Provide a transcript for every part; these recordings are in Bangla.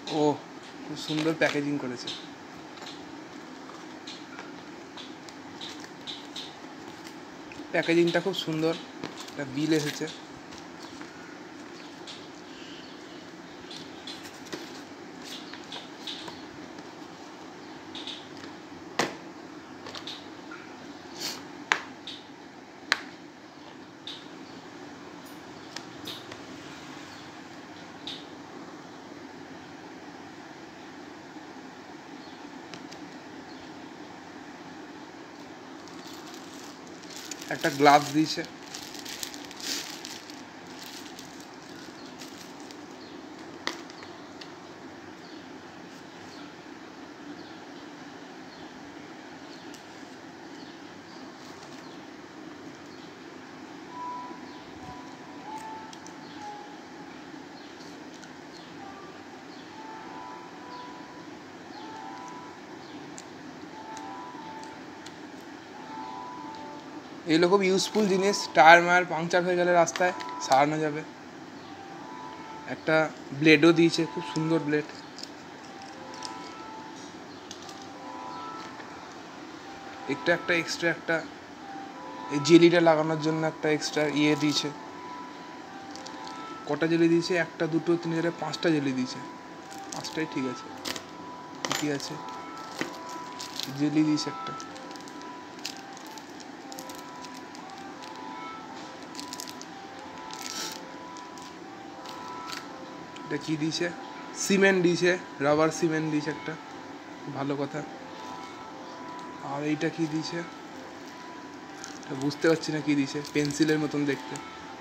ও খুব সুন্দর প্যাকেজিং করেছে। প্যাকেজিংটা খুব সুন্দর, একটা বিল এসেছে। একটা গ্লাভস দিয়েছে। এগুলো খুব ইউজফুল জিনিস, টায়ার মায়ার পাংচার হয়ে গেলে রাস্তায় সারানো যাবে। একটা ব্লেডও দিয়েছে, খুব সুন্দর ব্লেড। একটা এক্সট্রা একটা এই জেলিটা লাগানোর জন্য একটা এক্সট্রা ইয়ে দিয়েছে। কটা জেলি দিয়েছে? 1 2 3 4 5টা জেলি দিয়েছে। 5টাই ঠিক আছে, ঠিকই আছে। জেলি দিয়েছে একটা। এটা কি দিয়েছে? সিমেন্ট দিয়েছে, রাবার সিমেন্ট দিয়েছে একটা, ভালো কথা। আর এইটা কি দিয়েছে বুঝতে পারছি না কি দিয়েছে, পেন্সিলের মতন দেখতে।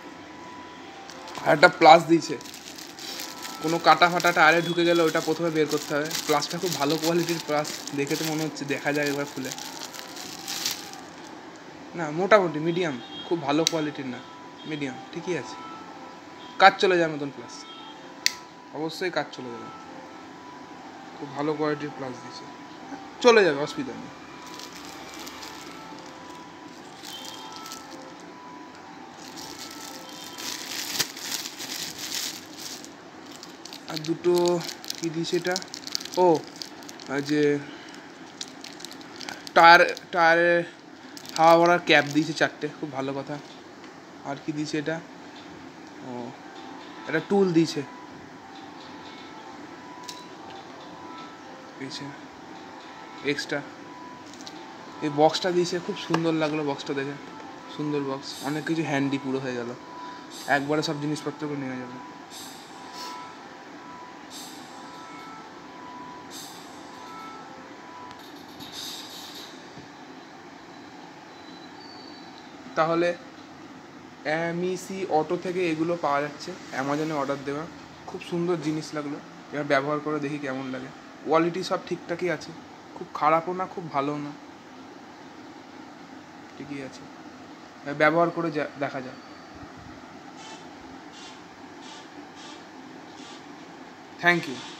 আর একটা প্লাস দিয়েছে, কোনো কাটা ফাটা টায়ারে ঢুকে গেলে ওটা প্রথমে বের করতে হবে। প্লাসটা খুব ভালো কোয়ালিটির প্লাস, দেখে তো মনে হচ্ছে, দেখা যায় একবার খুলে। না মোটামুটি মিডিয়াম, খুব ভালো কোয়ালিটির না, মিডিয়াম ঠিকই আছে। কাজ চলে যাওয়ার মতন প্লাস, অবশ্যই কাজ চলে যাবে। খুব ভালো কোয়ালিটির প্লাস দিয়েছে, চলে যাবে, অসুবিধা নেই। আর দুটো কি দিয়েছে এটা? ও যে টায়ারে হাওয়া ভরার ক্যাপ দিয়েছে 4টে, খুব ভালো কথা। আর কি দিয়েছে এটা? ও এটা টুল দিয়েছে এক্সট্রা। এই বক্সটা দিয়েছে, খুব সুন্দর লাগলো বক্সটা দেখে, সুন্দর বক্স। অনেক কিছু হ্যান্ডি পুরো হয়ে গেল, একবারে সব জিনিসপত্রকে নেওয়া যাবে। তাহলে এমইসি অটো থেকে এগুলো পাওয়া যাচ্ছে, অ্যামাজনে অর্ডার দেওয়া। খুব সুন্দর জিনিস লাগলো, এবার ব্যবহার করে দেখি কেমন লাগে। কোয়ালিটি সব ঠিকঠাকই আছে, খুব খারাপও না, খুব ভালোও না, ঠিকই আছে। ব্যবহার করে দেখা যায়। Thank you.